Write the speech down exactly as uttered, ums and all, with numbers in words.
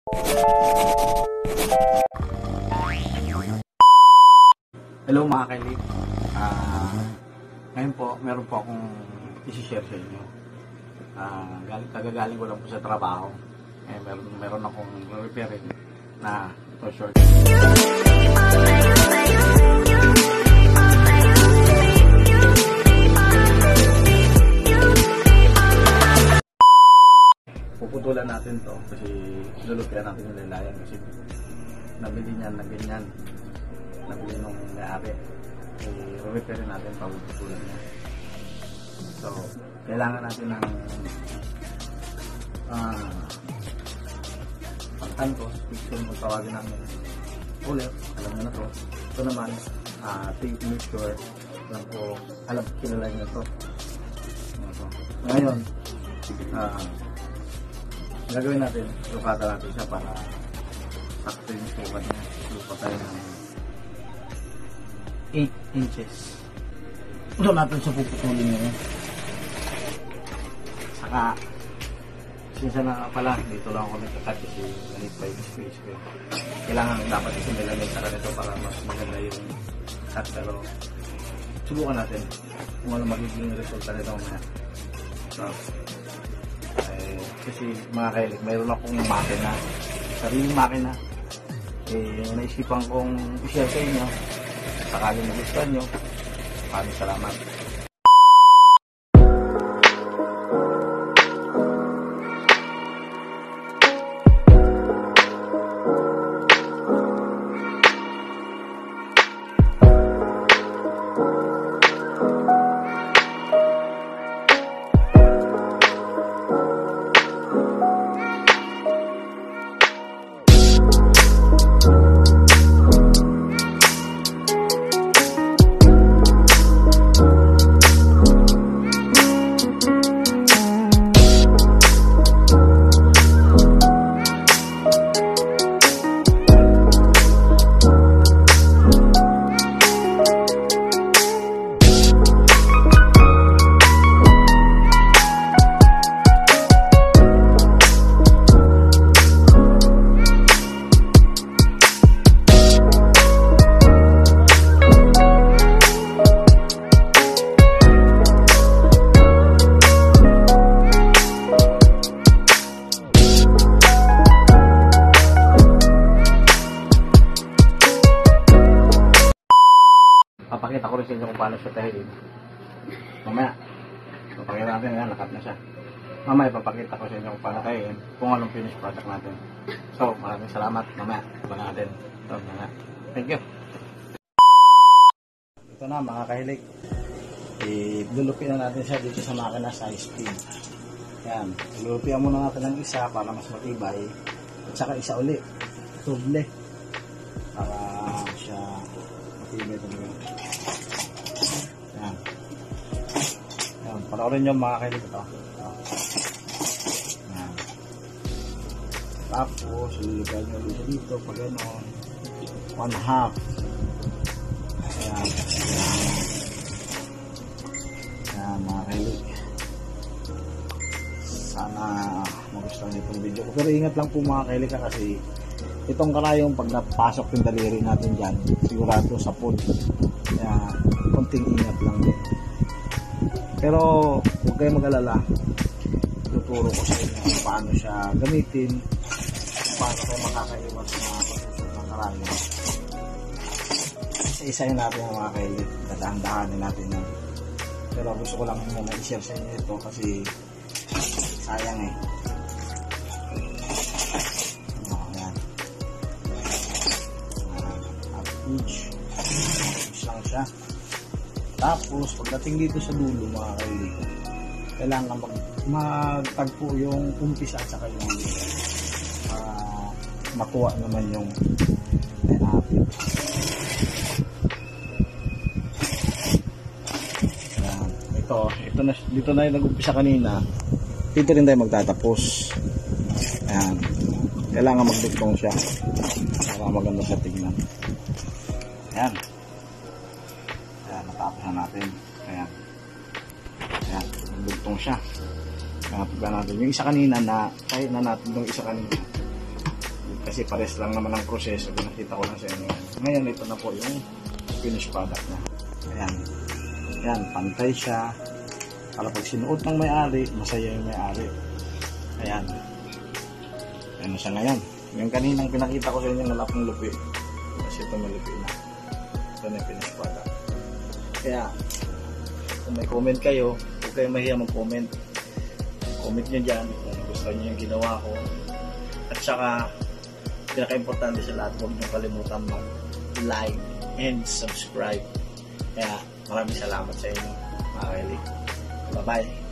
Hello mga kailig. Uh, ngayon po, meron po akong isi-share sa inyo. Uh, galing, kagagaling ko lang po sa trabaho. Eh, meron, meron akong repairing na ito short. Puputulan natin to kasi lulupian natin yung lalayan kasi nabili niyan na ganyan. Nabili nung may-ari. Eh, re-repairin natin papuputulan niya. So, kailangan natin ng ah, pangkantos, picture mo tawagin namin ulit, alam nyo na to. Ito naman, uh, tape measure lang po, alam, kilala nyo to. Ngayon, ah, uh, gagawin natin, lukata natin siya para sakto yung sukat niya. Lupa tayo ng eight inches. Ito natin sa puputulin niya. Saka, sinsa na pala, dito lang ako nagkakat kasi nalit pa yung space ko. Kailangan dapat kasi nilamay sa kanito para mas maganda yung cut. Pero, subukan natin kung ano magiging resulta nito mamaya. So, eh, kasi mga kailig, mayroon akong makina, sariling makina. Eh, naisipan kong i-share sa inyo. Sakaling nagustuhan nyo, maraming salamat. Papakita ko rin sa inyo kung paano siya tahiin. Mamaya, papakita natin yan, nakat na siya. Mamaya, papakita ko sa inyo kung paano tahiin, kung anong finish product natin. So, maraming salamat. Mamaya, abangan natin. So, mamaya. Thank you. Ito na mga kahilig. I-lulupian na natin siya dito sa makina sa high speed. Yan. Lulupian muna natin ng isa para mas matibay. At saka isa uli. Tuble. Para siya matibay talaga. Yan. Yan. Panoorin nyo mga kailig ito. Yan. Tapos, lulupian nyo ulit dito pag gano'n. One half. Yan. Yan mga kailig. Sana magustuhan itong video ko. Pero ingat lang po mga kailig kasi itong karayong pag napasok yung daliri natin dyan, sigurado sa pod. Kaya konting ingat lang din. Pero huwag kayong mag-alala. Tuturo ko sa inyo kung paano siya gamitin, kung paano kayo makakaiwas na pagsusok ng karayong. Isa-isayin natin ang mga kailig. Dadahan-dahanin natin yan. Pero gusto ko lang muna i-share sa inyo ito kasi sayang eh. Oh, yan. Half inch. Inch lang siya. Tapos, pagdating dito sa dulo mga kailig, kailangan mag magtagpo yung umpisa at saka yung dulo. Para makuha naman yung pinapit. Ito, ito na, dito na yung nag-umpisa kanina. Dito rin tayo magtatapos. Ayan. Kailangan magdugtong siya para maganda sa tignan. Ayan. Ayan, natapos na natin. Ayan. Ayan, magdugtong siya. Kaya natin yung isa kanina na, kahit na natin yung isa kanina. kasi pares lang naman ang proseso, pinakita ko lang sa inyo. Ngayon ito na po yung finished product na. Ayan. Ayan, pantay siya. Para pag sinuot ng may-ari, masaya yung may-ari. Ayan. Ayan na siya ngayon. Yung kaninang pinakita ko sa inyo na lapong lupi. Kasi ito may lupi na. Ito na yung finished product. Kaya, kung may comment kayo, huwag kayong mahiya mag-comment. Comment nyo dyan kung gusto nyo yung ginawa ko. At saka, pinaka-importante sa lahat, huwag nyo kalimutan mag-like and subscribe. Kaya, maraming salamat sa inyo, mga kailig. Bye-bye.